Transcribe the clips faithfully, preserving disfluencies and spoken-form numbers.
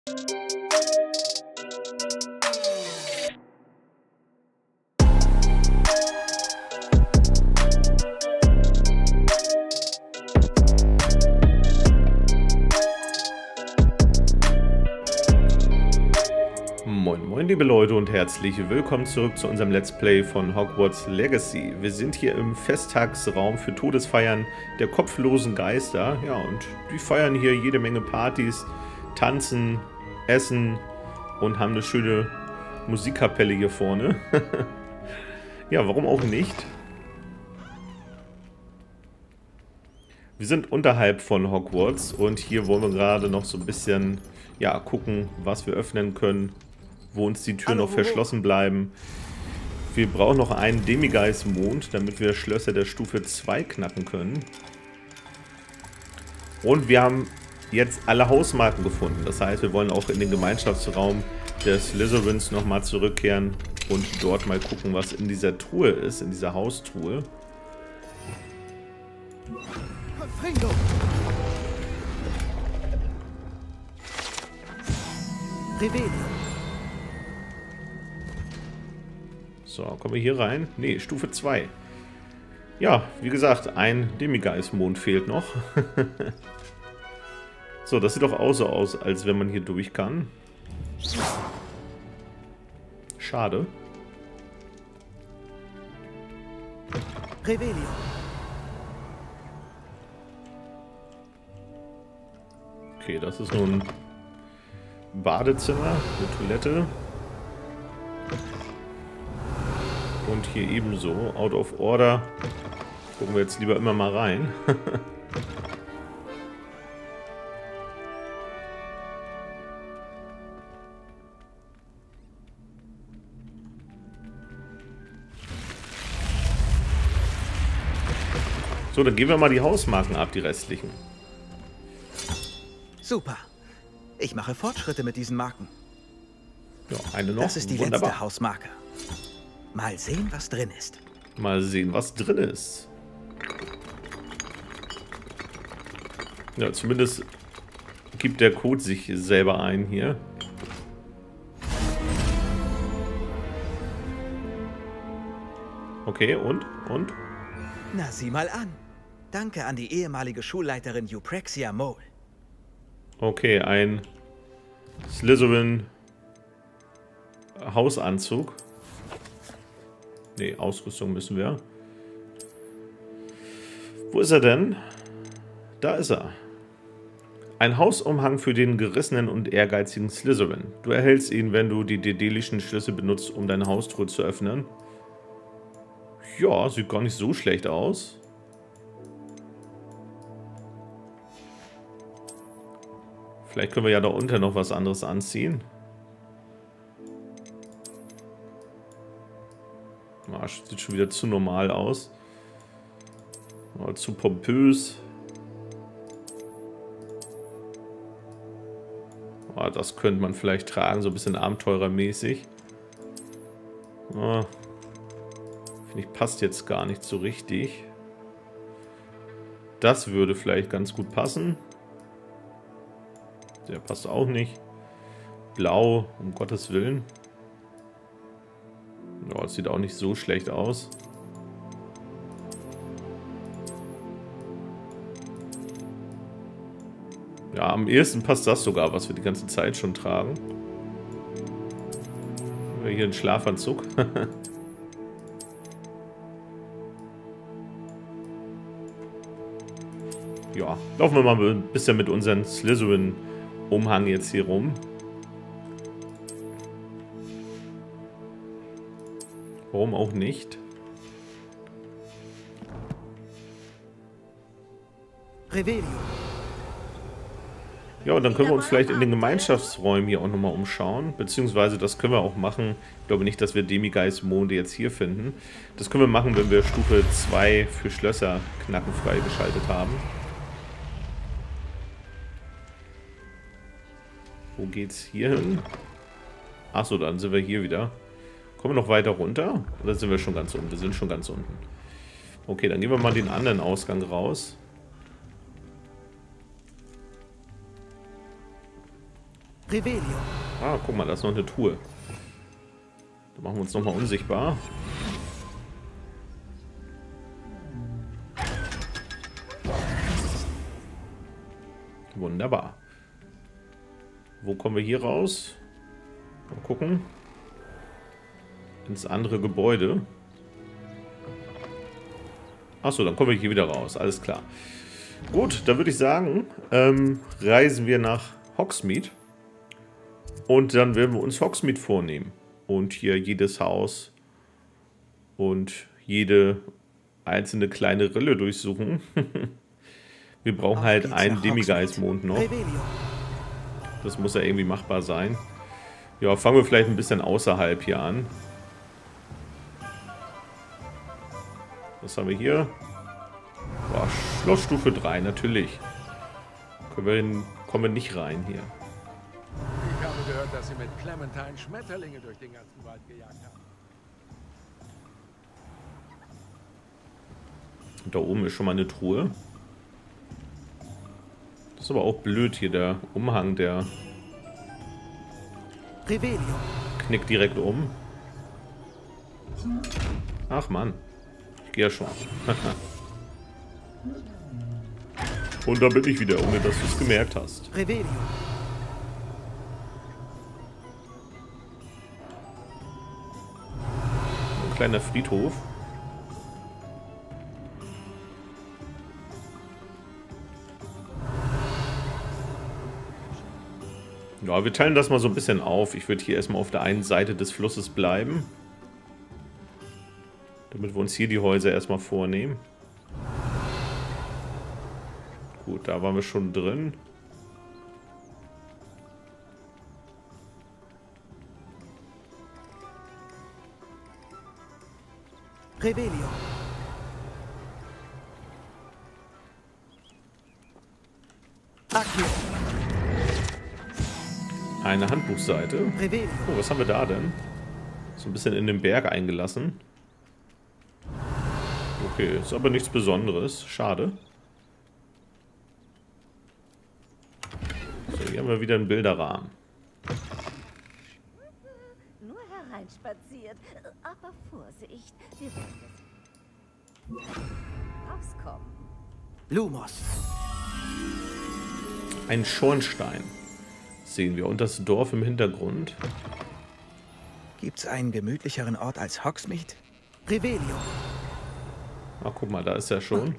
Moin moin liebe Leute und herzlich willkommen zurück zu unserem Let's Play von Hogwarts Legacy. Wir sind hier im Festtagsraum für Todesfeiern der kopflosen Geister. Ja, und die feiern hier jede Menge Partys, tanzen, essen und haben eine schöne Musikkapelle hier vorne. Ja, warum auch nicht? Wir sind unterhalb von Hogwarts und hier wollen wir gerade noch so ein bisschen, ja, gucken, was wir öffnen können, wo uns die Türen noch verschlossen bleiben. Wir brauchen noch einen Demigeist-Mond, damit wir Schlösser der Stufe zwei knacken können. Und wir haben jetzt alle Hausmarken gefunden. Das heißt, wir wollen auch in den Gemeinschaftsraum der Slytherins nochmal zurückkehren und dort mal gucken, was in dieser Truhe ist, in dieser Haustruhe. So, kommen wir hier rein? Ne, Stufe zwei. Ja, wie gesagt, ein Demigeist-Mond fehlt noch. So, das sieht doch auch so aus, als wenn man hier durch kann. Schade. Revelio. Okay, das ist nun ein Badezimmer, eine Toilette. Und hier ebenso, out of order. Gucken wir jetzt lieber immer mal rein. So, dann geben wir mal die Hausmarken ab, die restlichen. Super. Ich mache Fortschritte mit diesen Marken. Ja, eine noch. Das ist die Wunderbar. letzte Hausmarke. Mal sehen, was drin ist. Mal sehen, was drin ist. Ja, zumindest gibt der Code sich selber ein hier. Okay, und? Und? Na, sieh mal an. Danke an die ehemalige Schulleiterin Euprexia Mole. Okay, ein Slytherin Hausanzug. Ne, Ausrüstung müssen wir. Wo ist er denn? Da ist er. Ein Hausumhang für den gerissenen und ehrgeizigen Slytherin. Du erhältst ihn, wenn du die dedelischen Schlüssel benutzt, um deine Haustruhe zu öffnen. Ja, sieht gar nicht so schlecht aus. Vielleicht können wir ja da unten noch was anderes anziehen. Ah, sieht schon wieder zu normal aus. Oh, zu pompös. Oh, das könnte man vielleicht tragen, so ein bisschen abenteurermäßig. Oh, finde ich, passt jetzt gar nicht so richtig. Das würde vielleicht ganz gut passen. Der passt auch nicht. Blau, um Gottes Willen. Ja, das sieht auch nicht so schlecht aus. Ja, am ehesten passt das sogar, was wir die ganze Zeit schon tragen. Hier ein Schlafanzug. Ja, laufen wir mal ein bisschen mit unseren Slytherin-Umhang jetzt hier rum. Warum auch nicht? Revelio. Ja, und dann können wir uns vielleicht in den Gemeinschaftsräumen hier auch nochmal umschauen. Beziehungsweise das können wir auch machen. Ich glaube nicht, dass wir Demigeist-Monde jetzt hier finden. Das können wir machen, wenn wir Stufe zwei für Schlösser knacken freigeschaltet haben. Wo geht's hier hin? Achso, dann sind wir hier wieder. Kommen wir noch weiter runter? Oder sind wir schon ganz unten? Wir sind schon ganz unten. Okay, dann gehen wir mal den anderen Ausgang raus. Revelio. Ah, guck mal, da ist noch eine Truhe. Da machen wir uns nochmal unsichtbar. Wunderbar. Wo kommen wir hier raus? Mal gucken. Ins andere Gebäude. Achso, dann kommen wir hier wieder raus. Alles klar. Gut, dann würde ich sagen, ähm, reisen wir nach Hogsmeade. Und dann werden wir uns Hogsmeade vornehmen. Und hier jedes Haus und jede einzelne kleine Rille durchsuchen. Wir brauchen Auf halt geht's einen nach Demigeist-Mond noch. Revelio. Das muss ja irgendwie machbar sein. Ja, fangen wir vielleicht ein bisschen außerhalb hier an. Was haben wir hier? Boah, Schlossstufe drei, natürlich. Können wir hin, kommen wir nicht rein hier. Ich habe gehört, dass Sie mit Clementine Schmetterlinge durch den ganzen Wald gejagt haben. Und da oben ist schon mal eine Truhe. Das ist aber auch blöd hier, der Umhang, der Revelio. knickt direkt um. Ach Mann, ich gehe ja schon. Und da bin ich wieder, ohne dass du es gemerkt hast. Revelio. Ein kleiner Friedhof. Ja, wir teilen das mal so ein bisschen auf. Ich würde hier erstmal auf der einen Seite des Flusses bleiben. Damit wir uns hier die Häuser erstmal vornehmen. Gut, da waren wir schon drin. Revelio. Accio. Eine Handbuchseite. Revelio. Oh, was haben wir da denn? So ein bisschen in den Berg eingelassen. Okay, ist aber nichts Besonderes. Schade. So, hier haben wir wieder einen Bilderrahmen. Nur hereinspaziert. Aber Vorsicht, wir wollen das rauskommen. Lumos. Ein Schornstein sehen wir und das Dorf im Hintergrund. Gibt's einen gemütlicheren Ort als Hogsmeade? Revelio. Ach, guck mal, da ist er schon.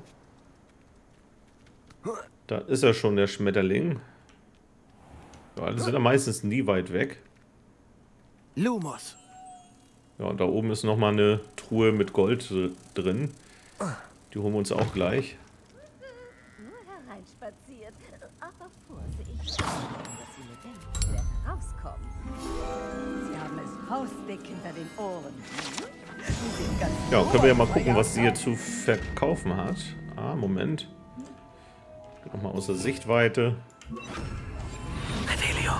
Da ist er schon, der Schmetterling. Ja, die sind ja meistens nie weit weg. Lumos. Ja, und da oben ist nochmal eine Truhe mit Gold drin. Die holen wir uns auch gleich. Nur hereinspaziert. Aber Vorsicht, dass Sie lebendig wieder herauskommen. Sie haben es faustdick hinter den Ohren. Sie sind ganz Ja, können wir ja mal froh, gucken, was sie hier ja. zu verkaufen hat. Ah, Moment. Nochmal aus der Sichtweite. Revelio.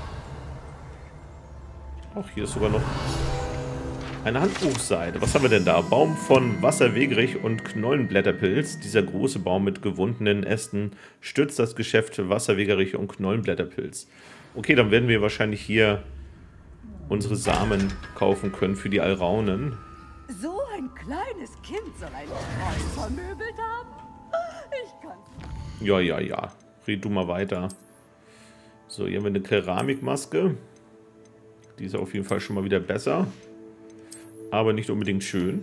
Auch hier ist sogar noch eine Handbuchseite. Was haben wir denn da? Baum von Wasserwegerich und Knollenblätterpilz. Dieser große Baum mit gewundenen Ästen stützt das Geschäft für Wasserwegerich und Knollenblätterpilz. Okay, dann werden wir wahrscheinlich hier unsere Samen kaufen können für die Alraunen. So ein kleines Kind soll ein Kreuz vermöbelt haben? Ich kann's. Ja, ja, ja. Red du mal weiter. So, hier haben wir eine Keramikmaske. Die ist auf jeden Fall schon mal wieder besser. Aber nicht unbedingt schön.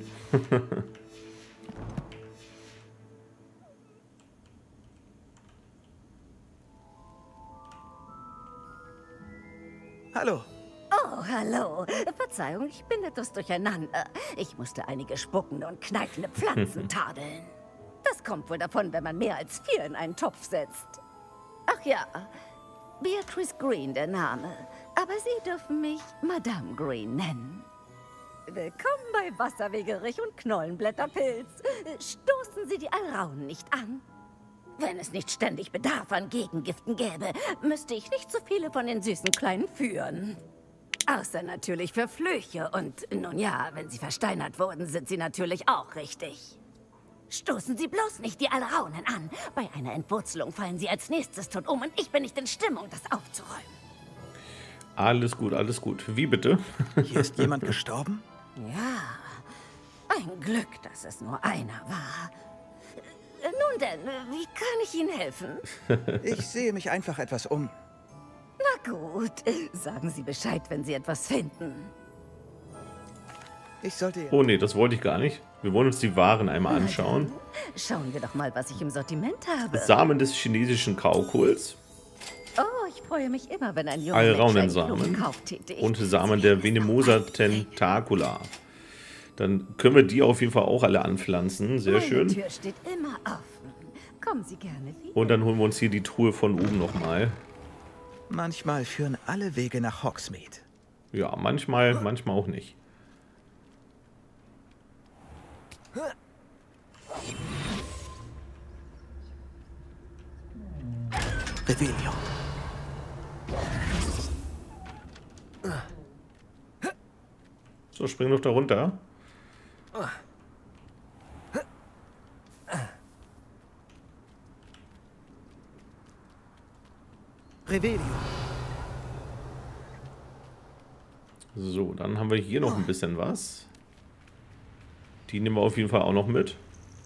Hallo. Oh, hallo. Verzeihung, ich bin etwas durcheinander. Ich musste einige spuckende und kneifende Pflanzen tadeln. Das kommt wohl davon, wenn man mehr als vier in einen Topf setzt. Ach ja, Beatrice Green der Name. Aber Sie dürfen mich Madame Green nennen. Willkommen bei Wasserwegerich und Knollenblätterpilz. Stoßen Sie die Alraunen nicht an. Wenn es nicht ständig Bedarf an Gegengiften gäbe, müsste ich nicht so viele von den süßen Kleinen führen. Außer natürlich für Flüche. Und nun ja, wenn sie versteinert wurden, sind sie natürlich auch richtig. Stoßen Sie bloß nicht die Alraunen an. Bei einer Entwurzelung fallen sie als nächstes tot um und ich bin nicht in Stimmung, das aufzuräumen. Alles gut, alles gut. Wie bitte? Hier ist jemand gestorben? Ja, ein Glück, dass es nur einer war. Nun denn, wie kann ich Ihnen helfen? Ich sehe mich einfach etwas um. Na gut, sagen Sie Bescheid, wenn Sie etwas finden. Ich sollte... Oh nee, das wollte ich gar nicht. Wir wollen uns die Waren einmal anschauen. Schauen wir doch mal, was ich im Sortiment habe. Samen des chinesischen Graukohls. Oh, ich freue mich immer, wenn ein junger Mensch einen Alraunensamen klugen Kauf tätigt. und Samen der Venemosa tentacula. Dann können wir die auf jeden Fall auch alle anpflanzen. Sehr Meine schön. Tür steht immer offen. Kommen Sie gerne wieder. Und dann holen wir uns hier die Truhe von oben nochmal. Manchmal führen alle Wege nach Hogsmeade. Ja, manchmal, manchmal auch nicht. Revelio. So, spring doch da runter. Revelio. So, dann haben wir hier noch ein bisschen was. Die nehmen wir auf jeden Fall auch noch mit.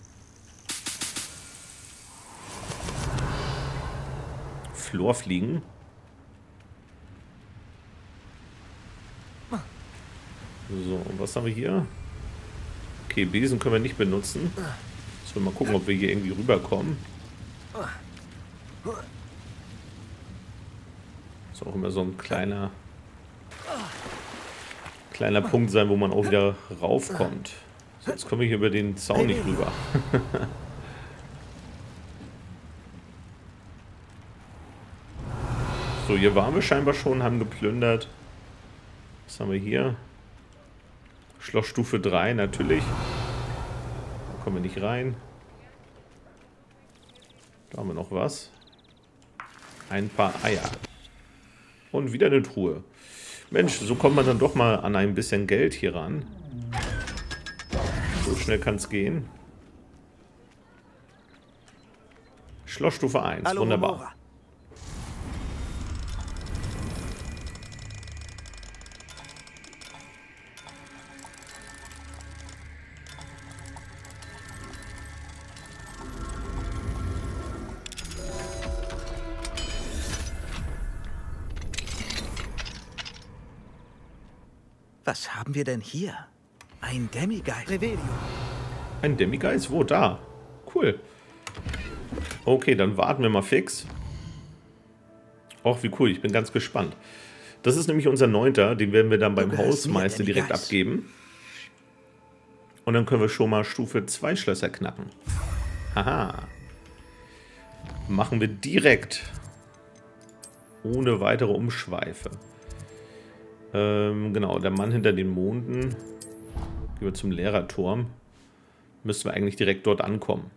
Florfliegen. So, und was haben wir hier? Okay, Besen können wir nicht benutzen. Sollen wir mal gucken, ob wir hier irgendwie rüberkommen. Ist auch immer so ein kleiner kleiner Punkt sein, wo man auch wieder raufkommt. So, jetzt kommen wir hier über den Zaun nicht rüber. So, hier waren wir scheinbar schon, haben geplündert. Was haben wir hier? Schlossstufe drei, natürlich. Da kommen wir nicht rein. Da haben wir noch was. Ein paar Eier. Und wieder eine Truhe. Mensch, so kommt man dann doch mal an ein bisschen Geld hier ran. So schnell kann es gehen. Schlossstufe eins, Hallo, wunderbar. Homora. Was haben wir denn hier? Ein Demigeist. Revelio. Ein Demigeist? Wo? Da. Cool. Okay, dann warten wir mal fix. Och, wie cool. Ich bin ganz gespannt. Das ist nämlich unser Neunter. Den werden wir dann beim Hausmeister direkt abgeben. Und dann können wir schon mal Stufe zwei Schlösser knacken. Haha. Machen wir direkt. Ohne weitere Umschweife. Ähm, genau, der Mann hinter den Monden. Gehen wir zum Lehrerturm. Müssten wir eigentlich direkt dort ankommen.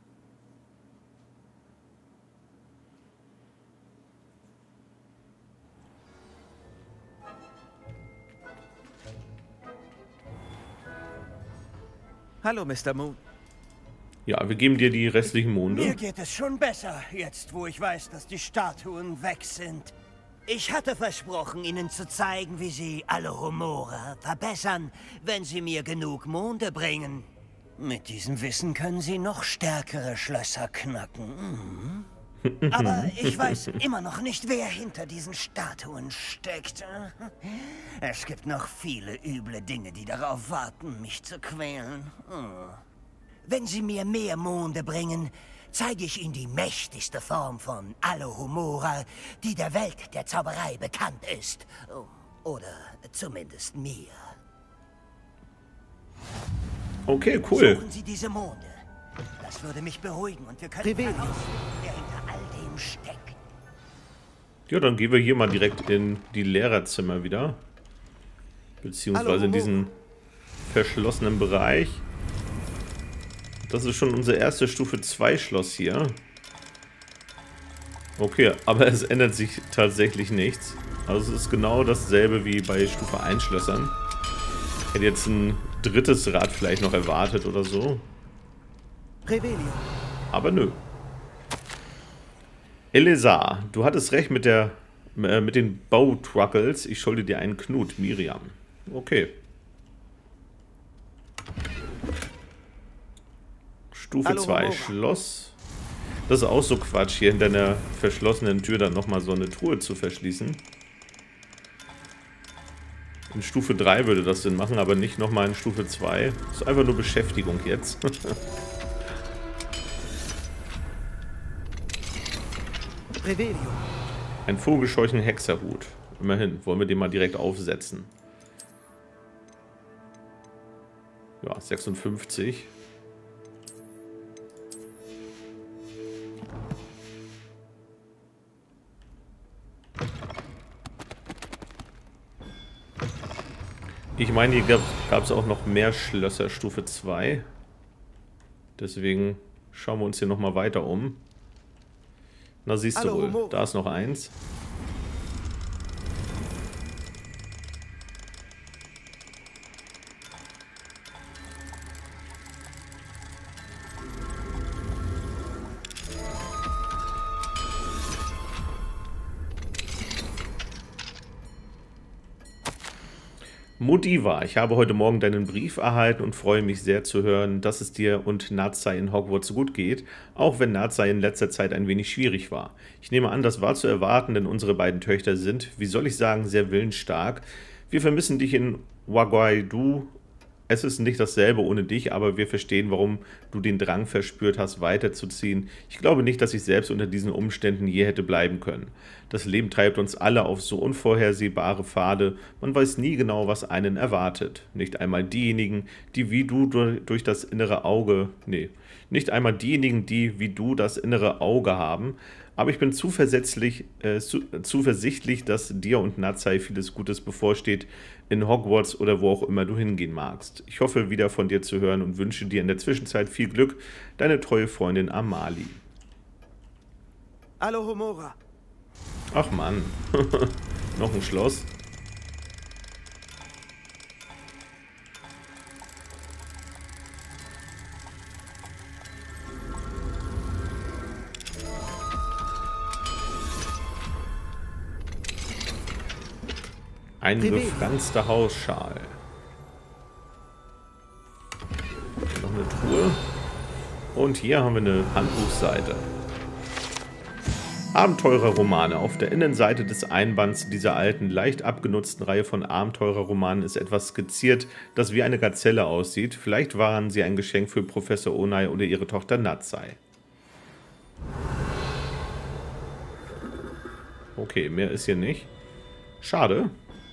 Hallo, Mister Moon. Ja, wir geben dir die restlichen Mir Monde. geht es schon besser, jetzt wo ich weiß, dass die Statuen weg sind. Ich hatte versprochen, Ihnen zu zeigen, wie Sie Alohomora verbessern, wenn Sie mir genug Monde bringen. Mit diesem Wissen können Sie noch stärkere Schlösser knacken. Mhm. Aber ich weiß immer noch nicht, wer hinter diesen Statuen steckt. Es gibt noch viele üble Dinge, die darauf warten, mich zu quälen. Hm. Wenn Sie mir mehr Monde bringen, zeige ich Ihnen die mächtigste Form von Alohomora, die der Welt der Zauberei bekannt ist. Oder zumindest mir. Okay, cool. Suchen Sie diese Monde. Das würde mich beruhigen und wir können Revelio. herausfinden, wer hinter all dem steckt. Ja, dann gehen wir hier mal direkt in die Lehrerzimmer wieder. Beziehungsweise in diesen verschlossenen Bereich. Das ist schon unser erstes Stufe zwei Schloss hier. Okay, aber es ändert sich tatsächlich nichts. Also es ist genau dasselbe wie bei Stufe eins Schlössern. Ich hätte jetzt ein drittes Rad vielleicht noch erwartet oder so. Revelio. Aber nö. Elezar, du hattest recht mit der Äh, mit den Bautruckles. Ich schulde dir einen Knut, Miriam. Okay. Stufe zwei, Schloss. Das ist auch so Quatsch, hier hinter einer verschlossenen Tür dann nochmal so eine Truhe zu verschließen. In Stufe drei würde das Sinn machen, aber nicht nochmal in Stufe zwei. Das ist einfach nur Beschäftigung jetzt. Ein Vogelscheuchen Hexerhut. Immerhin, wollen wir den mal direkt aufsetzen. Ja, sechsundfünfzig. Ich meine, hier gab es auch noch mehr Schlösser Stufe zwei. Deswegen schauen wir uns hier nochmal weiter um. Na, siehst du wohl, da ist noch eins. Modiva, ich habe heute Morgen deinen Brief erhalten und freue mich sehr zu hören, dass es dir und Nazai in Hogwarts gut geht, auch wenn Nazai in letzter Zeit ein wenig schwierig war. Ich nehme an, das war zu erwarten, denn unsere beiden Töchter sind, wie soll ich sagen, sehr willensstark. Wir vermissen dich in Wagaidu. Es ist nicht dasselbe ohne dich, aber wir verstehen, warum du den Drang verspürt hast, weiterzuziehen. Ich glaube nicht, dass ich selbst unter diesen Umständen je hätte bleiben können. Das Leben treibt uns alle auf so unvorhersehbare Pfade. Man weiß nie genau, was einen erwartet. Nicht einmal diejenigen, die wie du durch das innere Auge... Nee, nicht einmal diejenigen, die wie du das innere Auge haben. Aber ich bin zuversichtlich, äh, zu, zuversichtlich, dass dir und Nazai vieles Gutes bevorsteht, in Hogwarts oder wo auch immer du hingehen magst. Ich hoffe, wieder von dir zu hören und wünsche dir in der Zwischenzeit viel Glück. Deine treue Freundin Amali. Alohomora. Ach Mann, noch ein Schloss. Ein befranster Hausschal. Noch eine Truhe. Und hier haben wir eine Handbuchseite. Abenteurerromane. Auf der Innenseite des Einbands dieser alten, leicht abgenutzten Reihe von Abenteurerromanen ist etwas skizziert, das wie eine Gazelle aussieht. Vielleicht waren sie ein Geschenk für Professor Onai oder ihre Tochter Nazai. Okay, mehr ist hier nicht. Schade.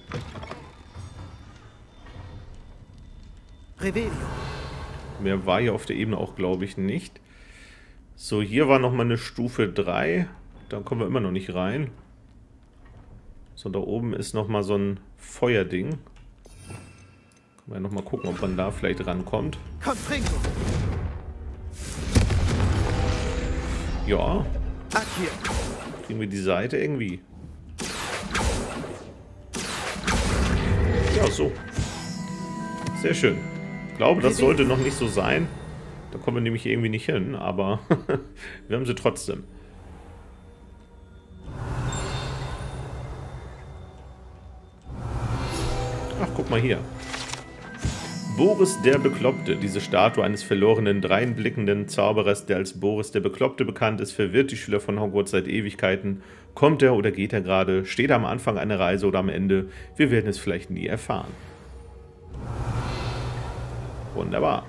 Mehr war hier auf der Ebene auch, glaube ich, nicht. So, hier war nochmal eine Stufe drei. Da kommen wir immer noch nicht rein. So, da oben ist nochmal so ein Feuerding. Können wir nochmal gucken, ob man da vielleicht rankommt. Ja. Kriegen wir die Seite irgendwie. Ja, so. Sehr schön. Ich glaube, das sollte noch nicht so sein. Da kommen wir nämlich irgendwie nicht hin, aber wir haben sie trotzdem. Ach, guck mal hier. Boris der Bekloppte. Diese Statue eines verlorenen, dreinblickenden Zauberers, der als Boris der Bekloppte bekannt ist, verwirrt die Schüler von Hogwarts seit Ewigkeiten. Kommt er oder geht er gerade? Steht er am Anfang einer Reise oder am Ende? Wir werden es vielleicht nie erfahren. Wunderbar.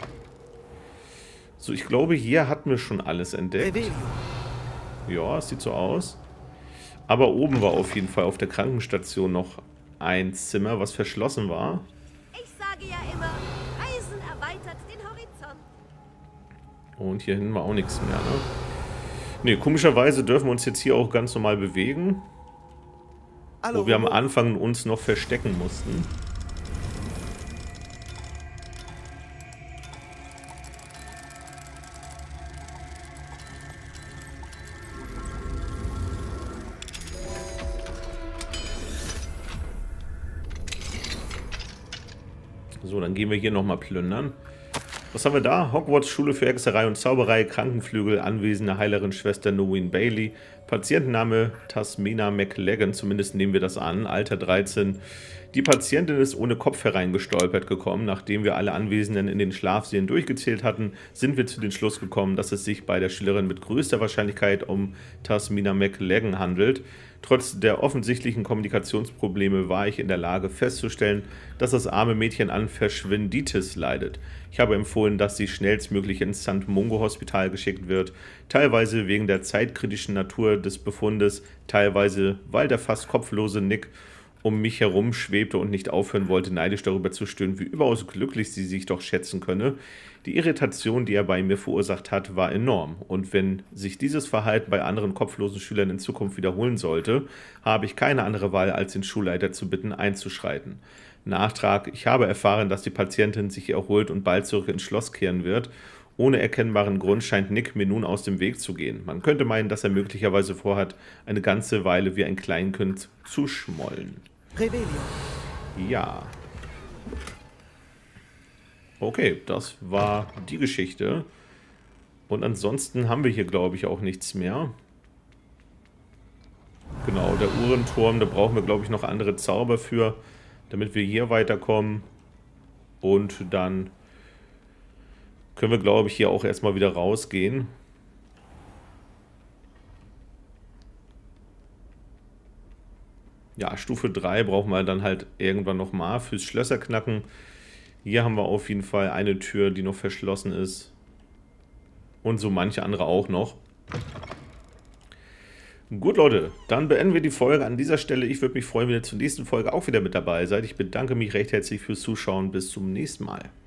So, ich glaube, hier hatten wir schon alles entdeckt. Ja, es sieht so aus. Aber oben war auf jeden Fall auf der Krankenstation noch ein Zimmer, was verschlossen war. Ich sage ja immer, Reisen erweitert den Horizont. Und hier hinten war auch nichts mehr, ne? Ne, komischerweise dürfen wir uns jetzt hier auch ganz normal bewegen. Wo wir am Anfang uns noch verstecken mussten. So, dann gehen wir hier nochmal plündern. Was haben wir da? Hogwarts Schule für Hexerei und Zauberei, Krankenflügel, anwesende Heilerin Schwester Noween Bailey, Patientenname Tasmina McLagan, zumindest nehmen wir das an, Alter dreizehn. Die Patientin ist ohne Kopf hereingestolpert gekommen. Nachdem wir alle Anwesenden in den Schlafsälen durchgezählt hatten, sind wir zu dem Schluss gekommen, dass es sich bei der Schülerin mit größter Wahrscheinlichkeit um Tasmina McLagan handelt. Trotz der offensichtlichen Kommunikationsprobleme war ich in der Lage festzustellen, dass das arme Mädchen an Verschwinditis leidet. Ich habe empfohlen, dass sie schnellstmöglich ins Sankt Mungo Hospital geschickt wird, teilweise wegen der zeitkritischen Natur des Befundes, teilweise weil der fast kopflose Nick um mich herum schwebte und nicht aufhören wollte, neidisch darüber zu stöhnen, wie überaus glücklich sie sich doch schätzen könne. Die Irritation, die er bei mir verursacht hat, war enorm. Und wenn sich dieses Verhalten bei anderen kopflosen Schülern in Zukunft wiederholen sollte, habe ich keine andere Wahl, als den Schulleiter zu bitten, einzuschreiten. Nachtrag: Ich habe erfahren, dass die Patientin sich erholt und bald zurück ins Schloss kehren wird. Ohne erkennbaren Grund scheint Nick mir nun aus dem Weg zu gehen. Man könnte meinen, dass er möglicherweise vorhat, eine ganze Weile wie ein Kleinkind zu schmollen. Revelio. Ja. Okay, das war die Geschichte. Und ansonsten haben wir hier, glaube ich, auch nichts mehr. Genau, der Uhrenturm, da brauchen wir, glaube ich, noch andere Zauber für, damit wir hier weiterkommen. Und dann können wir, glaube ich, hier auch erstmal wieder rausgehen. Ja, Stufe drei brauchen wir dann halt irgendwann nochmal fürs Schlösserknacken. Hier haben wir auf jeden Fall eine Tür, die noch verschlossen ist. Und so manche andere auch noch. Gut, Leute, dann beenden wir die Folge an dieser Stelle. Ich würde mich freuen, wenn ihr zur nächsten Folge auch wieder mit dabei seid. Ich bedanke mich recht herzlich fürs Zuschauen. Bis zum nächsten Mal.